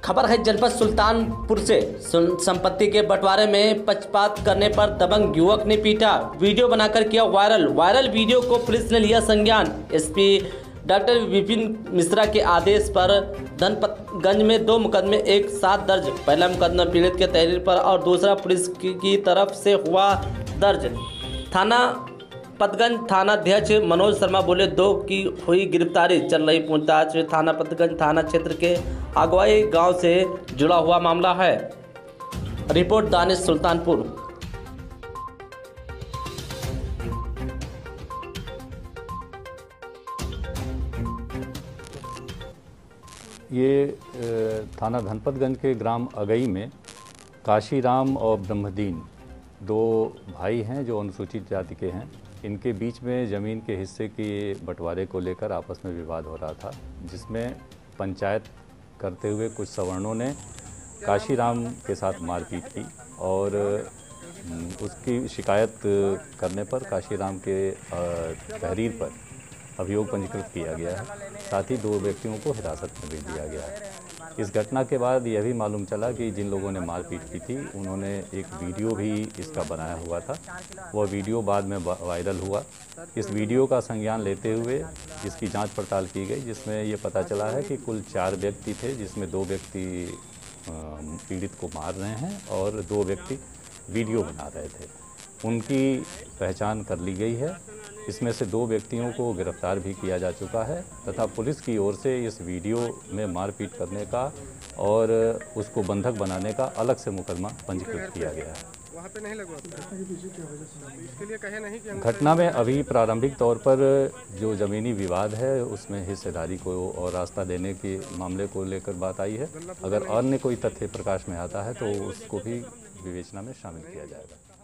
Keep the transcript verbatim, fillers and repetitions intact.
खबर है जनपद सुल्तानपुर से। संपत्ति के बंटवारे में पक्षपात करने पर दबंग युवक ने पीटा, वीडियो बनाकर किया वायरल। वायरल वीडियो को पुलिस ने लिया संज्ञान। एसपी डॉक्टर विपिन मिश्रा के आदेश पर धनपतगंज में दो मुकदमे एक साथ दर्ज। पहला मुकदमा पीड़ित के तहरीर पर और दूसरा पुलिस की तरफ से हुआ दर्ज। थाना पतगंज थानाध्यक्ष मनोज शर्मा बोले, दो की हुई गिरफ्तारी, चल रही पूछताछ। थाना पतगंज थाना क्षेत्र के अगवाई गांव से जुड़ा हुआ मामला है। रिपोर्ट दानिश सुल्तानपुर। ये थाना धनपतगंज के ग्राम अगई में काशीराम और ब्रह्मदीन दो भाई हैं जो अनुसूचित जाति के हैं। इनके बीच में ज़मीन के हिस्से के बंटवारे को लेकर आपस में विवाद हो रहा था, जिसमें पंचायत करते हुए कुछ सवर्णों ने काशीराम के साथ मारपीट की और उसकी शिकायत करने पर काशीराम के तहरीर पर अभियोग पंजीकृत किया गया है। साथ ही दो व्यक्तियों को हिरासत में भी दिया गया है। इस घटना के बाद यह भी मालूम चला कि जिन लोगों ने मारपीट की थी उन्होंने एक वीडियो भी इसका बनाया हुआ था। वह वीडियो बाद में वायरल हुआ। इस वीडियो का संज्ञान लेते हुए इसकी जांच पड़ताल की गई, जिसमें ये पता चला है कि कुल चार व्यक्ति थे, जिसमें दो व्यक्ति पीड़ित को मार रहे हैं और दो व्यक्ति वीडियो बना रहे थे। उनकी पहचान कर ली गई है। इसमें से दो व्यक्तियों को गिरफ्तार भी किया जा चुका है तथा पुलिस की ओर से इस वीडियो में मारपीट करने का और उसको बंधक बनाने का अलग से मुकदमा पंजीकृत किया गया है। वहाँ पे नहीं लगवा इसके लिए कहे नहीं कि घटना में अभी प्रारंभिक तौर पर जो ज़मीनी विवाद है उसमें हिस्सेदारी को और रास्ता देने के मामले को लेकर बात आई है। अगर अन्य कोई तथ्य प्रकाश में आता है तो उसको भी विवेचना में शामिल किया जाएगा।